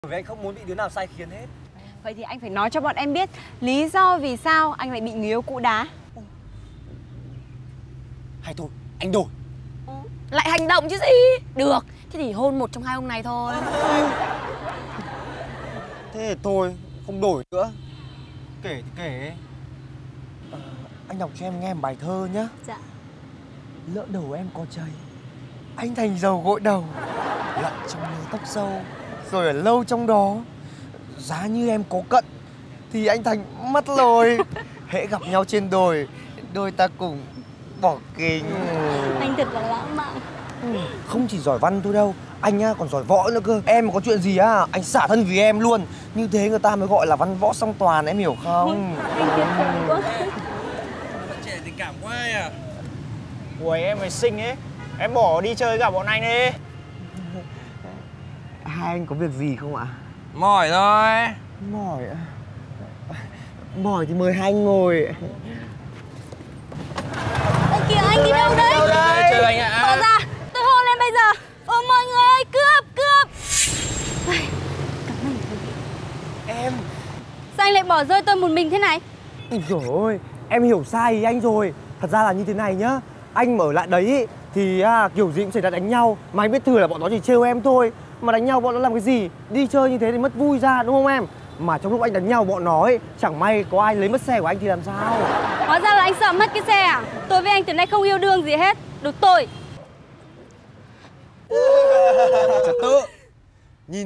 Vì anh không muốn bị đứa nào sai khiến hết. Vậy thì anh phải nói cho bọn em biết lý do vì sao anh lại bị người yêu cũ đá. Hay thôi, anh đổi. Lại hành động chứ gì. Được, thế thì hôn một trong hai ông này thôi. Thế thì thôi, không đổi nữa. Kể thì kể. Anh đọc cho em nghe một bài thơ nhá. Dạ. Lỡ đầu em có chày, anh thành dầu gội đầu, lặn trong mớ tóc sâu, rồi ở lâu trong đó. Giá như em có cận thì anh thành mắt lồi. Hễ gặp nhau trên đồi, đôi ta cùng bỏ kính. Anh thật là lãng mạn. Không chỉ giỏi văn thôi đâu, anh á còn giỏi võ nữa cơ. Em mà có chuyện gì á, anh xả thân vì em luôn. Như thế người ta mới gọi là văn võ song toàn, em hiểu không? Anh tuyệt vời quá. Bạn trẻ tình cảm quá à. Ui, em mới xinh ấy. Em bỏ đi chơi gặp bọn anh đi. Hai anh có việc gì không ạ? Mỏi thôi. Mỏi ạ. Mỏi thì mời hai anh ngồi. Ơ kìa, anh đi đâu đấy? Chơi anh ạ. Bỏ ra, tôi hôn lên bây giờ. Ôi mọi người ơi, cướp, cướp. Em. Sao anh lại bỏ rơi tôi một mình thế này? Ôi dồi ôi, em hiểu sai ý anh rồi. Thật ra là như thế này nhá. Anh mà ở lại đấy ý, thì kiểu gì cũng xảy ra đánh nhau. Mà anh biết thừa là bọn nó chỉ trêu em thôi. Mà đánh nhau bọn nó làm cái gì? Đi chơi như thế thì mất vui ra đúng không em? Mà trong lúc anh đánh nhau bọn nó ấy, chẳng may có ai lấy mất xe của anh thì làm sao? Hóa ra là anh sợ mất cái xe à? Tôi với anh từ nay không yêu đương gì hết. Được tôi. Trật tự.